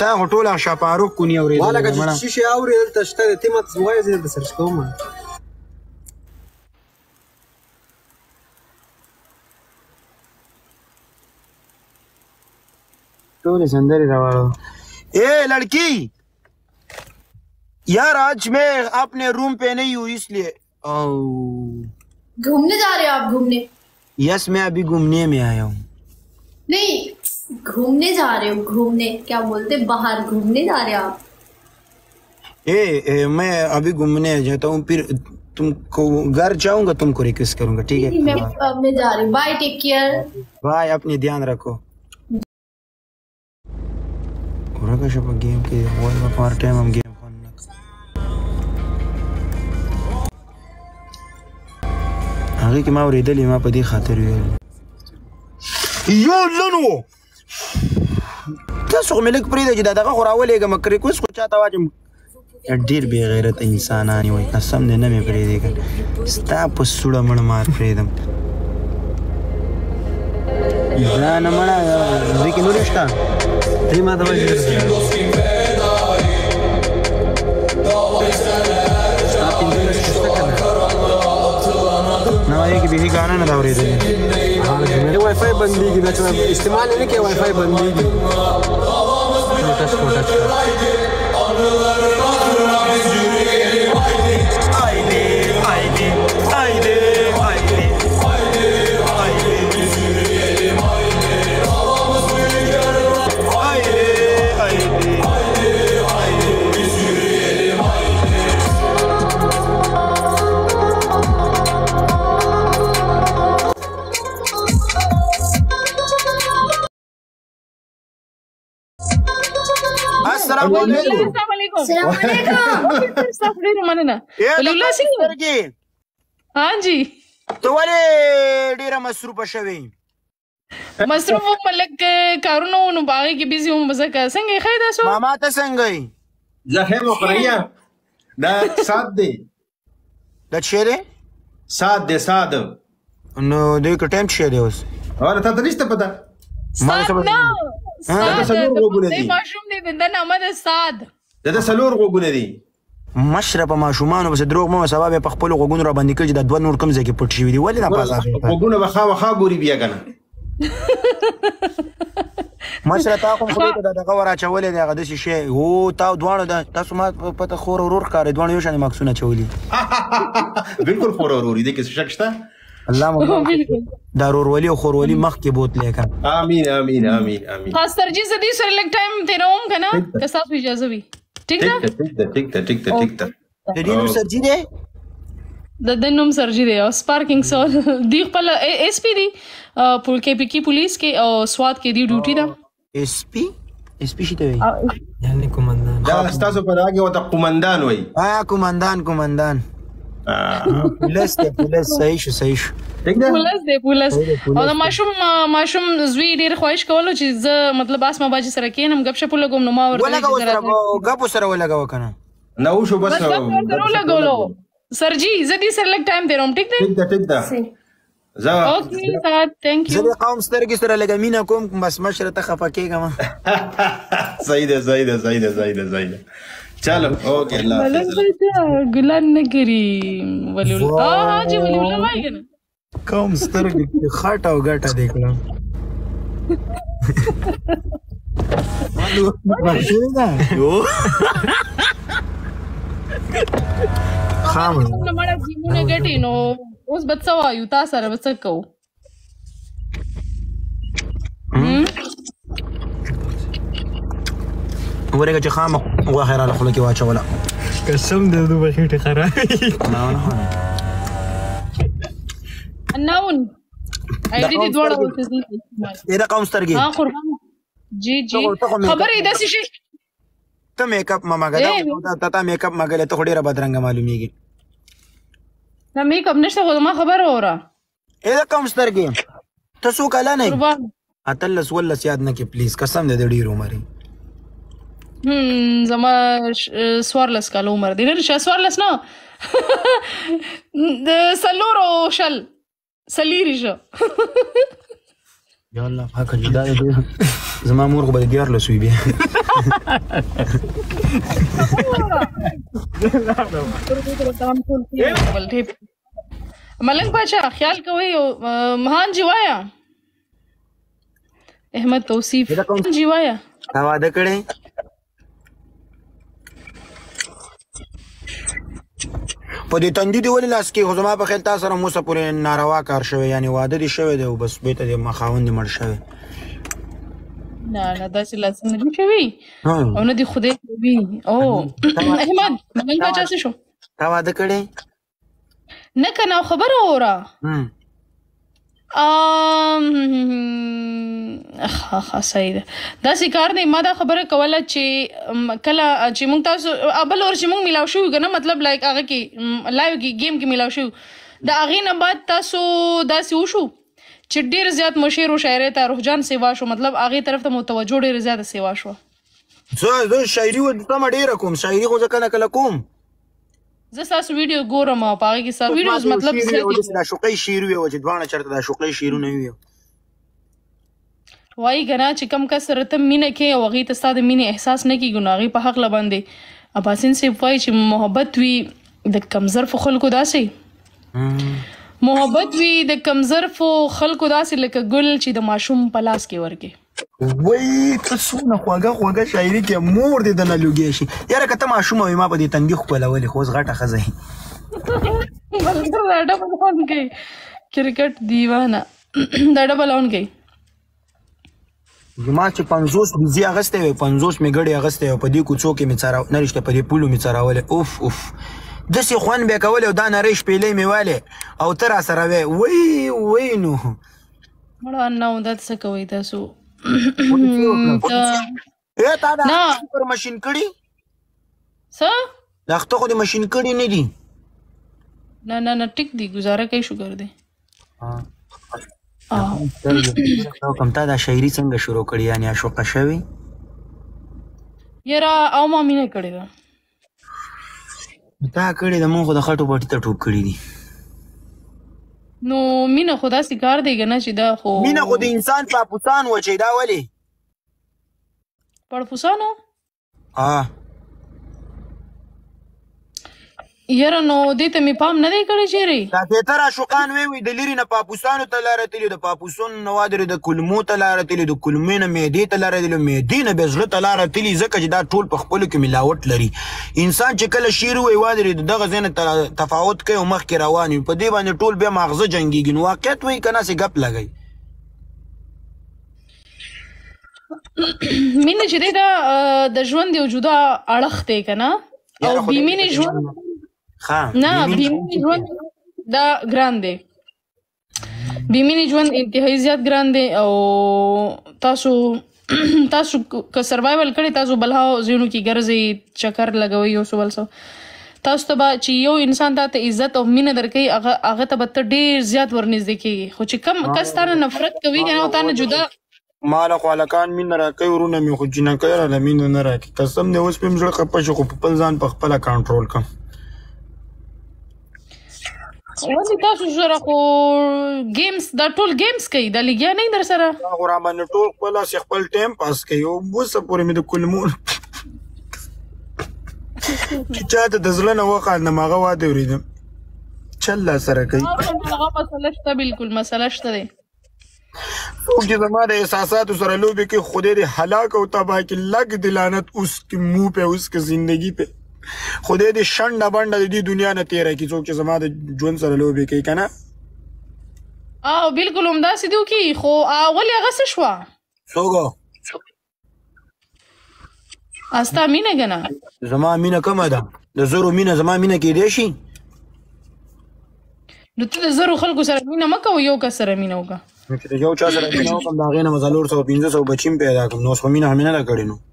تا خو ټول شاپاروک کونی اورېدلی ما لکه چې شیشې اورې دلته شته دی ته ماته ووایه زه درته سرچ کوم ټولې سندرې راوړو اے لڑکی यार आज मैं अपने रूम पे नहीं हूँ इसलिए घूमने जा रहे हो आप घूमने? यस मैं अभी घूमने में आया हूँ। नहीं घूमने जा रहे हो घूमने क्या बोलते बाहर घूमने जा रहे हो आप? मैं अभी घूमने जाता हूँ फिर तुमको घर जाऊंगा तुमको रिक्वेस्ट करूंगा ठीक है? मैं जा रही हूँ बाय टेक केयर बाय अपने ध्यान रखो। गेम के पार्ट टाइम हम गेम هغه کې ما اورېدلې ما په دې خاطر ویل یو لنو تاسو خو مې لږ پرېږده چې دا دغه خو راولېږم ریکوست خو چاته واچم ډېر بې غیرت انسانان وایي قسم دې نه مې پرېږدې که ستا په سوړه مړه مار پرېږدم دا نه مړه دوی کې نورې شته ته ما ته وایي نو یہ بھی گانا نہ داورے دے میرے وائی فائی بندی کی استعمال نہیں کیا وائی فائی بندی کی ٹچ السلام علیکم हाँ जी तो ولې ډیره مصروفه شوې مصروف ملک کارونه نو باغ کې بيزي هم بزکه څنګه ښه تاسو ماما ته څنګه یې زه ښه مقریا دا سات دی دا څه دی سات دی سات نو دې کې ټایم څه دی اوس اور ته نشته پتا سات نه دا سلور غوګونه دي ماشوم دی د نامه د سات دا سلور غوګونه دي مشرب ماشومان بس دروغ مو سبب په خپل غوګونو را باندې کړي د دوه نور کم ځای کې پټ شوی دی ولې نه پاسه غوګونه بخا وخا ګوري بیا کنه مشره تا کوم خو ته دغه ورا چولې دی هغه د شي او تا دوانو د تاسو ما پته خور ورور کار دوانو یو شان ماکسونه چولې بالکل خور ورور دې کې شک شته الله مو ضرور ولي او خور ولي مخ کې بوت لیکن امين امين امين امين خاص ترجیح زدي سره لګ ټایم تیروم کنه که تاسو اجازه وي ټیک ده ټیک ده د دې نوم سرجی دی د نوم سرجی دی او سپارکینګ سول دی خپل اس پی دی پول کې پی کی پولیس کې او سواد کې دی ډیوټي دا اس پی شته وي یعنی کومندان دا تاسو پر هغه وته قومندان وای کومندان پولیس صحیح شو ټیک ده پولیس او دا ماشوم زوی ډیر خواهش کولو چې زه مطلب اسمه باجی سره کینم غب شپ لګوم نو ما ورته غب سره ولګاو کنه نو شو بس لګولو سرجی زدي سره لګ ټایم دیروم ټیک ده زه اوکې سات ثانک یو زه قوم سترګې سره لګمینا کوم بس مشره ته خفه کېږم صحیح ده چلو اوکې الله ګلان نه کری ولی ها جی ولی الله وای کنه قوم سترګې خاټه او ګټه دیکلم خام نو مړه جیمونه ګټي نو اوس بچا وایو تا سره بچ کو ورګه چې خام واخر على خلک واچولا قسم دې دوه خېټه خرابې ناون اېدی دې دوړه ورته دي دا قوم سترګې ها قربان جی خبرې داسې شي ته میک اپ ماما غدا تا میک اپ مګله ته ډیره بدرنګ معلومیږي نه میک اپ نشته خو ما خبر اورا دا قوم سترګې ته څو کاله نه اتلس ولس یاد نه کې پلیز قسم دې ډیر عمر زما سوارلس کال عمر دی نه سوارلس نه د سلورو شل سلیری شو یا الله پاکه جدا دی زما مور خو به د 14 وي بیا ملنګ باچا خیال کوئ مهان جی وایا احمد توصیف جی وایا تا واده کړی په دې تندي دی ولې لاس کې خو زما په خیال تا سره موسه پورې ناروا کار شوی یعنی واده دې شوی دی او بس بېرته دې خاوند دې مړ شوی نه داسې لاس نه دي شوي او نه دي خدای کوي او احمد ملنګ باچا څه شو تا واده کړی نه کنه خبره اورا صحیح ده داسې کار دی ما دا خبره کوله چې کله چې موږ تاسو بل اور چې موږ میلاو شو کنه مطلب لایک هغه کې لایو کې گیم کې میلاو شو دا هغې نه بعد تاسو داسې وشو چې ډېر زیات مو شعر و شاعرۍ ته رجحان سیوا شو مطلب هغې طرف ته مو توجه ډېره زیاته سیوا شوه زه شاعري تمه ډېره کوم شاعري خو زه کله کله کوم زه ستاسو ویډیو ګورم او په هغې کې ستاسو ویډیوز مطلب د عاشقۍ شعر وي او چې دواړه چېرته د عاشقۍ شعرونه وي وایي که نه چې کم کس سره ته مینه کوې او هغې ته ستا د مینې احساس نه کېږي نو هغې په حقله باندې اباسین صاحب وایي چې محبت وي د کمزرفو خلکو داسې محبت وي د کمزرفو خلکو داسې لکه ګل چې د ماشوم په لاس کې ورکې وای ته څونه خوږه شاعري کې مور دې دنه لوګی شي یاره که ته ماشوم وې ما به دې تندي ښکلولې خو اوس غټه ښځه یې دا ډبل اون کوي کرکټ دیوانه دا ډبل اون کوي ما چې 50 بزي اغستی وې 50 مې ګړې اغستی وې په دې کوڅو کې مې نه رښتیا په دې پولو مې څارولې اوف داسې خوند به یې کولې او دا نرۍ شپېلۍ مې والې او ته راسره وې وی نو مړه نه دا څه کوئ تاسو تا دا پر ماشین کړي څه دا اخته خو دې ماشین کړي نه دي نه ټیک دی گزاره کوي شکر دی کوم تا دا شاعري څنګه شروع کړې یعنې عاشقه شوې یاره او ما مینه کړې ده تا کړې ده مونږ خو د خټو پټي ته ټوپ کړي دي نو مینه خو داسې کار دی که نه چې دا خو مینه خو د انسان پاپوسان وچوي دا ولې پړپوسانو یاره نو دې ته مې پام نه دی کړی چېرې دا بهتر عاشقان وی د لرې نه پاپوسانو ته لاره تلي د پاپوسونو نه وادرې د کلمو ته لاره تلي د کلمې نه معدې ته لاره تلي معدې نه بیا زړه ته لاره تلي ځکه چې دا ټول په خپلو کې ملاوټ لري انسان چې کله شعر وایي وادرې د دغه ځای نه تفاوت کوي او مخکې روان وي په دې باندې ټول بیا ماغزه جنګېږي نو واقعیت وایي که ناسې ګپ لګوي مینه چې دی دا د ژوند یو جدا اړخ دی که نه او بېمینې ژوند نه بېمینې ژوند دا ګران دی بېمینې ژوند انتهایي زیات ګران دی او تاسو که سروایول کړئ تاسو بلهاو ځایونو کې ګرځئ چکر لګوئ یو څه بل څه تاسو ته به چې یو انسان تا ته عزت او مینه درکوي هغه ته به ته ډېر زیات ورنږدې کېږي خو چې کم کس تا نه نفرت کوي که نه او تا نه جدا ماله خو هلکان مینه راکوي ورونه مې خو جینکۍ راله مینه نه راکوي قسم دی اوس مې هم زړه خفه شو خو په خپل ځان په خپله کنټرول کړم ولې تاسو سره خو ګیمز دا ټول ګیمز کوي دا لګیا نه در سره خو راباندې ټول خپل هسې خپل ټایم پاس کوي او اوسه پورې مې د کلمو چې چا ته د زړه نه وخاندم هغه واده اورېدم چل لا سره کوي هغه مسله شته بلکل مسله شته دی څوک چې زما د احساساتو سره لوبې کوي خدای دې هلاک او تباه کړي لږ د لعنت اوس کې منہ پہ اوس کې زندگی پہ خدای دې شنډه بنډه د دې دنیا نه تېره کړي څوک چې زما د ژوند سره لوبې کوي که نه بلکل همداسې دي وکړي خو ولې هغه څه شوه څوک ستا مینه که نه زما مینه کمه ده د زرو مینه زما مینه کېدی شي نو ته د زرو خلکو سره مینه مه کوه یو کس سره مینه وکړه چې د یو چا سره مینه وکړم د هغې نه به 400-500 بچي هم پیدا کړم نو اوس خو مینه همې نه ده کړې نو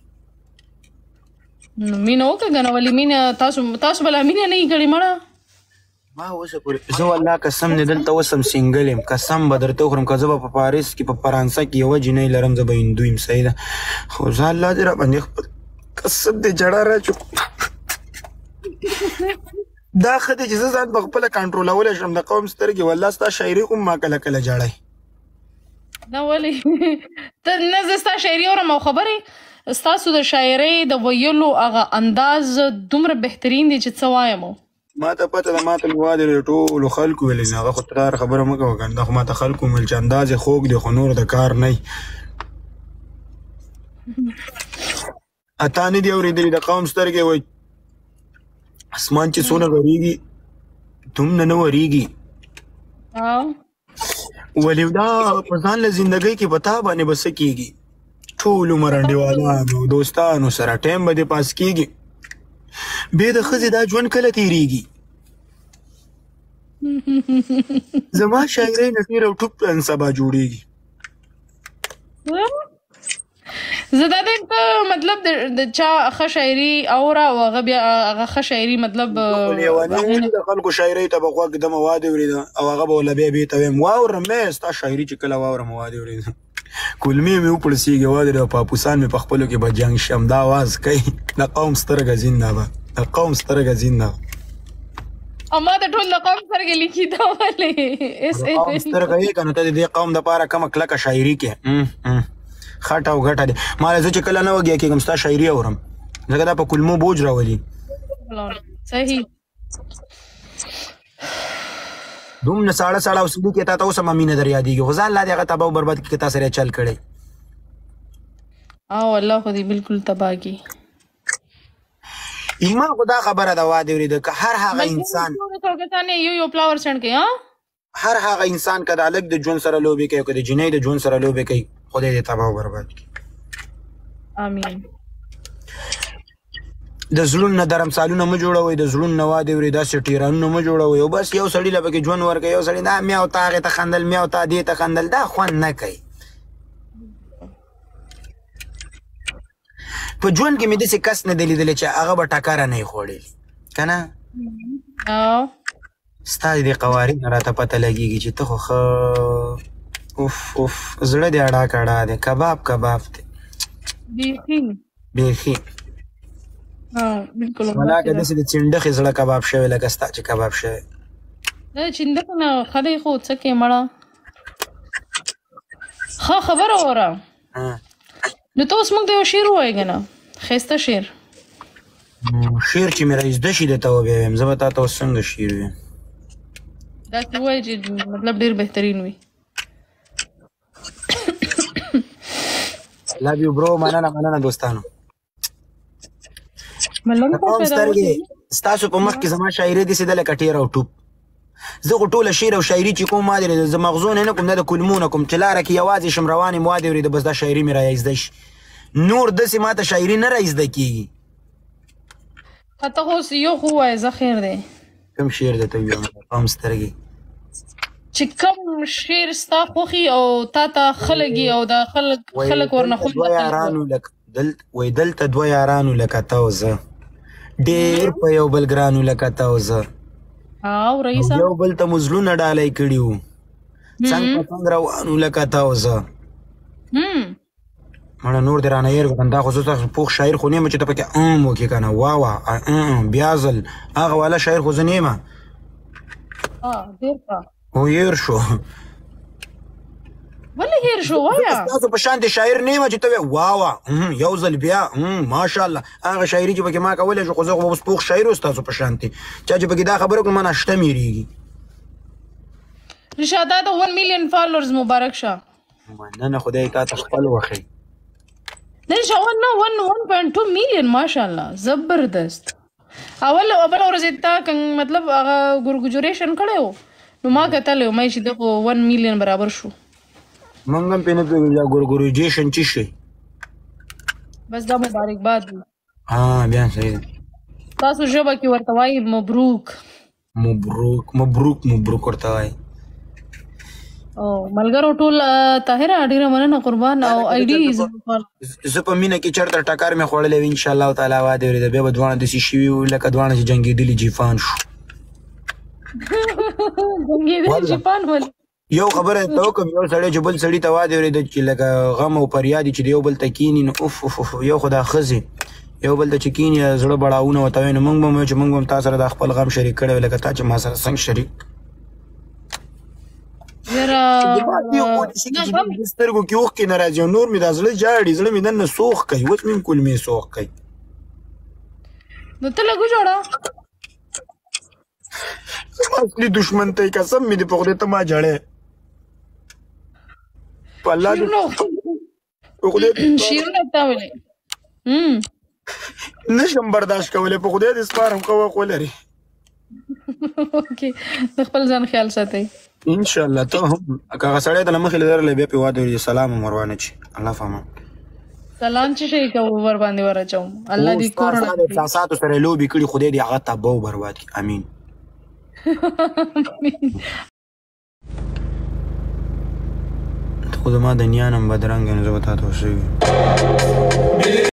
مینه وکړه که نه ولې مینه تاسو بله مینه نه یې کړې مړه ما اوسه پورې زه والله قسم دې دلته اوس هم سینګل یم قسم به درته وخورم که زه به په پاریس کې په فرانسه کې یوه جینۍ لرم زه به هندو یم صحیح ده خو زه الله دې راباندې خپل قسم دې جړه راچو دا ښه دی چې زه ځان په خپله کنټرولولی شم د قوم سترګې والله ستا شاعري خو ما کله کله جړی نه ولې ته نه زه ستا شاعري اورم او خبرې ستاسو د شاعرۍ د ویلو هغه انداز دومره بهترین دی چې څه وایم ما ته پته ده ما ته مې وادې ټولو خلکو ویلې هغه خو ترار خبره مه کوه کنه دا خو ما ته خلکو ویل چې انداز یې خوږ دی خو نور د کار نه وي اتا نه دي اورېدلي د قوم سترګې وایي اسمان چې څونه غریږي دومره نه ورېږي ولې دا په ځان له زندګۍ کې په تا باندې به څه کېږي ټول عمر انډیوالانو دوستانو سره ټایم به دې پاس کېږي بې د ښځې دا ژوند کله تېرېږي زما شاعرۍ نه ډېر او ټوپ نن سبا جوړېږي زه دا دی مطلب د چا ښه شاعري اوره او هغه بیا هغه ښه شاعري مطلب لیوني د خلکو شاعرۍ ته به غوږ ږدمه وادې اورېده او هغه به وله بیا بېرته ویم واورم ستا شاعري چې کله واورم وادې اورېده کلمې مې وپړسېږي وادې او پاپوسان مې په خپلو کې به جنګ شم دا آواز کوي د قوم سترګه زنده به د قوم سترګه زنده او ما د ټول د قوم سترګې لیکي دا ولې قوم سترګه یې که نو ته د دې قوم دپاره کومه کلکه شاعري کې خټه او ګټه دی ما زه چې کله نه وږی کېږم ستا شاعري اورم ځکه دا په کلمو بوج راولي صحیح دومره ساړه ساړه او سړي کې تا ته اوس هم مینه در یادېږي خو ځه الله دې هغه تباه او برباد کړي که تا سره چل کړی او الله خو دې بالکل تباه کړي ایمان خو دا خبره ده وادې اورېده که هر هغه انسان یو پلاور سڼ کوي هر هغه انسان که د هلک د ژوند سره لوبې کوي که د جنۍ د ژوند سره لوبې کوي خدای دې تباه او برباد کړي امین د زړونو نه درمسالونه مه جوړوئ د زړونو نه وادې اورې داسې ټیرانونه مه جوړوئ او بس یو سړي له پکې ژوند ورکوي یو سړي دا میاو تا هغې ته خندل میاو تا دې ته خندل دا خوند نه کوي په ژوند کې مې داسې کس نه دی لیدلی چې هغه به ټکره نه یې خوړلي که نه ستا د دې قوارې نه راته پته لګېږي چې ته خو ښه اوف اوف زړه دې اډا کډا دی کباب کباب دی بیخي ولاکه داسې د چنډخې زړه کباب شوی لکه ستا چې کباب شوی چنډخې نه ښه دی خو څه کې مړه ښه خبره اوره نو ته اوس موږ ته یو شعر ووایې که نه ښایسته شعر شعر چې مې را زده شي درته وبیا ویم زه به تا ته اوس څنګه شعر ویم داسې ووایې چې مطلب ډېر بهترین وي love you bro مننه دوستانو قوم سترګې ستاسو په مخ کې زما شاعري داسې ده لکه ټیر او ټوپ زه خو ټوله شعر او شاعري چې کوم ما درې زه مغزو نه کوم نه د کلمو نه کوم چې لاره کې یوازې شم روان یم وادې اورېده بس دا شاعري مې را زده شي نور داسې ما ته شاعري نه را زده کېږي ته خو یو خو ووایه زه خیر دی کوم شعر درته ووایم قوم سترګې چې کوم شعر ستا خوښي او تا ته ښه لګي او دا خلک ورنه خوښ وایي دلته دوه یارانو لکه ته او زه ډېر په یو بل ګرانو لکه ته او زه او رئیسه یو بل ته مو زړونه ډالۍ کړي وو څنګ په څنګ روانو لکه ته او زه مړه نور دې رانه هېر کړه دا خو زه پوخ شاعر خو نه یم چې ته پکې وکړې که نه واه بیا ځل هغه والا شاعر خو زه نه یم ډېر ښه خو هېر شو ولې هېر شو وایه ستاسو په شانتې شاعر نه یم چې ته وایې واه یو ځل بیا ماشاءالله هغه شاعري چې پکې ما کولی شو خو زه خو اوس پوخ شاعر و ستاسو په شانتې چا چې پکې دا خبره وکړو ما ناشته مېرېږي رشاد دا د 1 میلیون فالوورز مبارک شه مننه خدای تا ته خپل وښی نه رشاد نه 1.2 میلیون ماشاءالله زبردست اول ورځ تا مطلب هغه ګورګجوریشن کړی و نو ما کتلی وم چې دغه 1 میلیون برابر شو موږ هم پرې نه پوهېږو دا ګورګوریجیشن څه شی بس دا مبارکباد وي بیا صحیح ده تاسو ژبه کې ورته وایي مبروک ورته وایي او ملګرو ټول طاهره ډېره مننه قربان او آی ډي زه په مینه کې چېرته ټکر مې خوړلی وي انشاءالله تعالی وعده اورېده بیا به دواړه داسې شوي وو لکه دواړه چې جنګېدلي جیفان شو یو خبره ته وکړم یو سړی چې بل سړي ته وعده اورېده چې لکه غم او فریاد چې د یو بل ته کیني نو اوف یو خو دا ښځې یو بل ته چې کیني زړه بړاوونه ورته وایي نو موږ به چې موږ به تا سره دا خپل غم شریک کړی وي لکه تا چې ما سره څنګه شریک یاره سترګو کې اوښکې نه راځي او نور مې دا زړه جاړي زړه مې دننه سوخ کوي اوس مې هم کولمې سوخ کوي نو ته لږ وژاړه زما اصلي دشمن ته یې قسم مې دې په خدای ته ما ژړی په الله دې شیرونه تا ولې نشم برداشت کولی په خدای دې سپارم که وخت ولري اوکې د خپل ځان خیال ساتئ انشاءالله ته هم که هغه سړی ته له مخې لرلی بیا پې واده وکړي سلام هم ورباندې چي الله فهمان سلام چې شي که ور باندې ورچوم الله دې کور د احساساتو سره لوبې کړي خدای دې هغه تباه او برباد کړي امین ته خو زما د نیا نم بدرنګ یم زه به تا ته وشوي